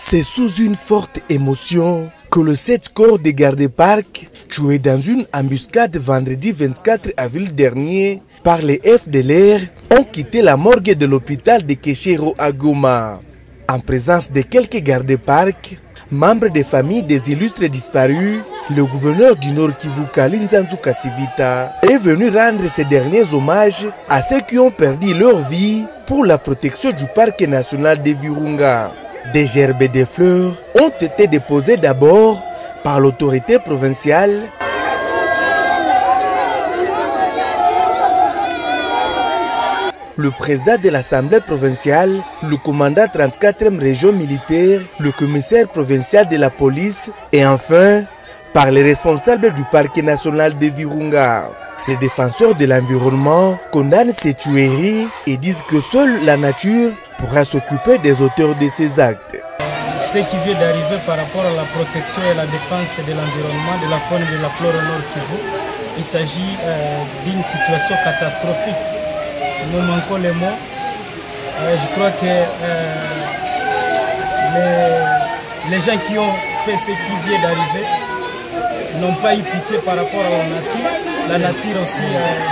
C'est sous une forte émotion que le 7 corps des gardes-parcs, tués dans une embuscade vendredi 24 avril dernier par les FDLR, ont quitté la morgue de l'hôpital de Kéchero à Goma. En présence de quelques gardes-parcs, membres des familles des illustres disparus, le gouverneur du Nord Kivu Kalinzanzu Kasivita est venu rendre ses derniers hommages à ceux qui ont perdu leur vie pour la protection du parc national de Virunga. Des gerbes de fleurs ont été déposées d'abord par l'autorité provinciale, le président de l'Assemblée provinciale, le commandant 34e région militaire, le commissaire provincial de la police et enfin par les responsables du parc national de Virunga. Les défenseurs de l'environnement condamnent ces tueries et disent que seule la nature pourra s'occuper des auteurs de ces actes. Ce qui vient d'arriver par rapport à la protection et la défense de l'environnement, de la faune et de la flore au Nord Kivu, il s'agit d'une situation catastrophique. Nous manquons les mots. Je crois que les gens qui ont fait ce qui vient d'arriver n'ont pas eu pitié par rapport à la nature. La nature aussi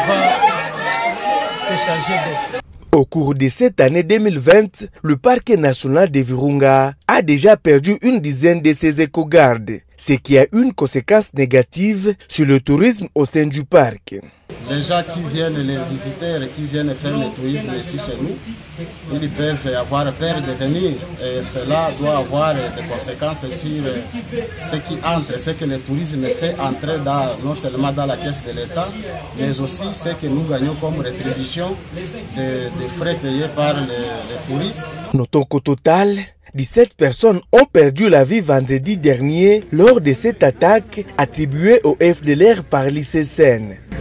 va se charger d'eux. Au cours de cette année 2020, le parc national de Virunga a déjà perdu une dizaine de ses éco-gardes, ce qui a une conséquence négative sur le tourisme au sein du parc. Les gens qui viennent, les visiteurs qui viennent faire le tourisme ici chez nous, ils peuvent avoir peur de venir et cela doit avoir des conséquences sur ce qui entre, ce que le tourisme fait entrer non seulement dans la caisse de l'État, mais aussi ce que nous gagnons comme rétribution des frais payés par les touristes. Notons qu'au total, 17 personnes ont perdu la vie vendredi dernier lors de cette attaque attribuée au FDLR par l'ICCN.